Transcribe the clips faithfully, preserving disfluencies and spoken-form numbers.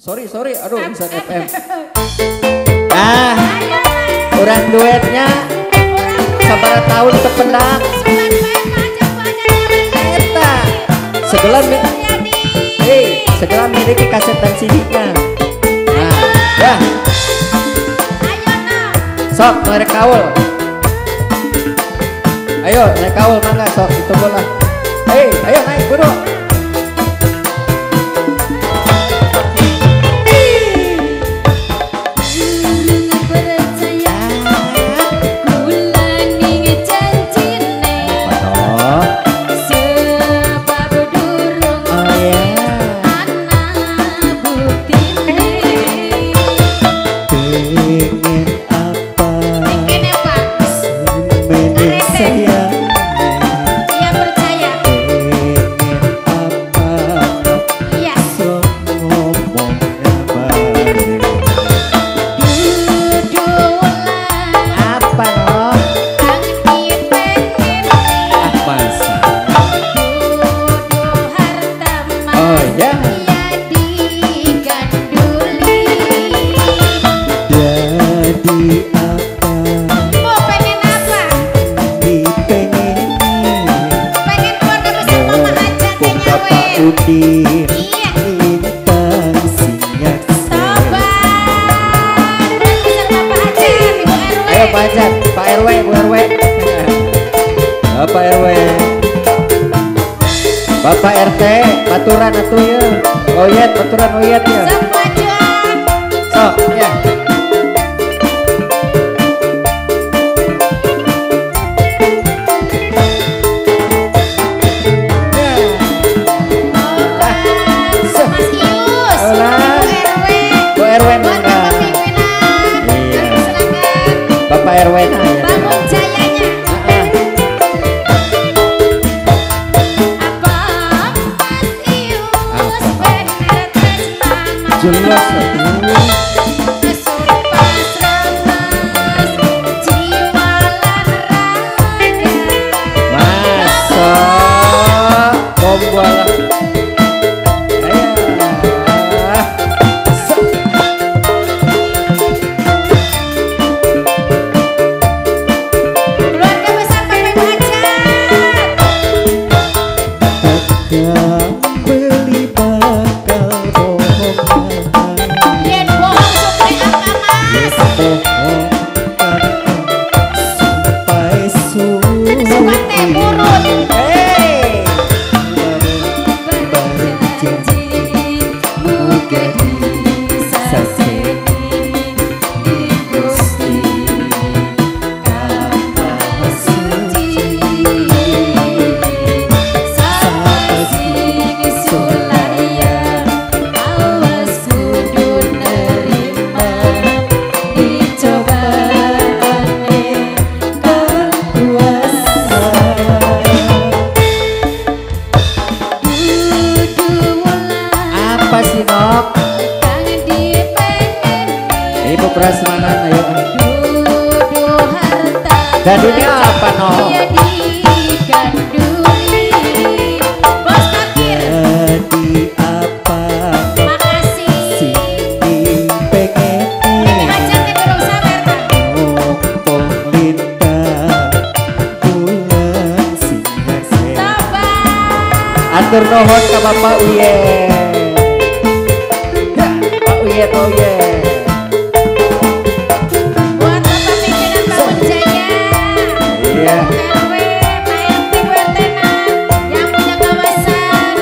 Sorry, sorry, aduh bisa F M. Nah, orang duetnya sabar tahun kependak. Eta, sebelah mi, hei, sebelah miliki kaset dan C D-nya. Nah, ya. Sok, mereka kaul. Ayo, naik kaul mangga sok, itu bola. Hei, ayo naik buru. Udin lintang sinyak sabar bisa Bapak Hajar Ibu R W. Ayo Pak Hajar, Pak R W, Bu R W. Bapak R W, Bapak R T, baturan atuh ya. Oyet, baturan oyet ya. Sok majuan. Sok ya. Bapak R W nah ya. Bangun jayanya. Apa Mas Ius bener tresna Jelas Kesurupas remes jiwa lan raga. masuk bombola. Ibu prasmanan ayo. Dan dunia apa no? Bos parkir. Jadi apa? Makasih. Sing pengen Ini aja teh kudu sabar kan. ompong lintang bulan singa sen. Sabar. Atur nuhun ka Bapak Uye. Ya, Pak Uye, Pak Uye. Buat Bapak pimpinan Bangun Jaya. Iya. R W, Pak R T, Bu R T yang punya kawasan.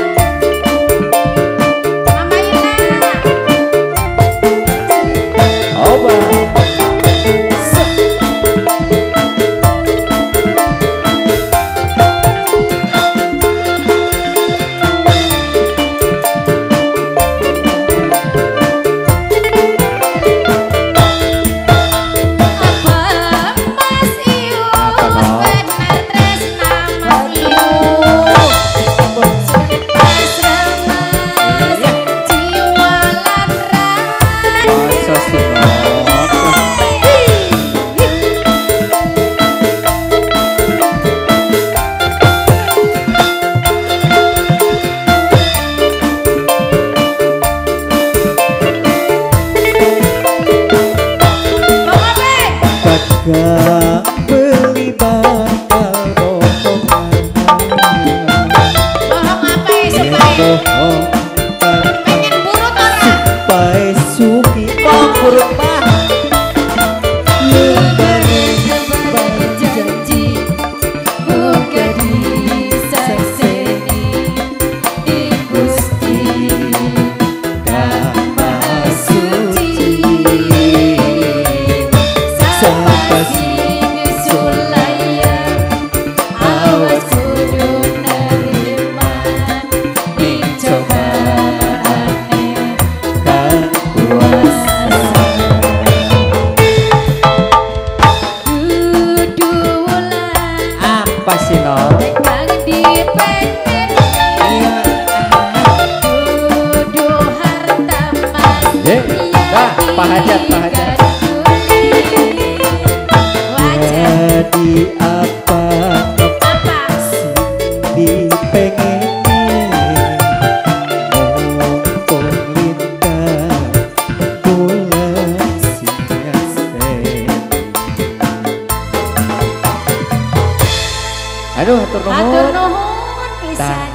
Mama Ina. Oba. Ye, dah, Pak Hajat, Pak Hajat. Jadi apa sih dipengenin mumpung lintang bulan sinyasen. Aduh, hatur nuhun. Hatur nuhun pisan.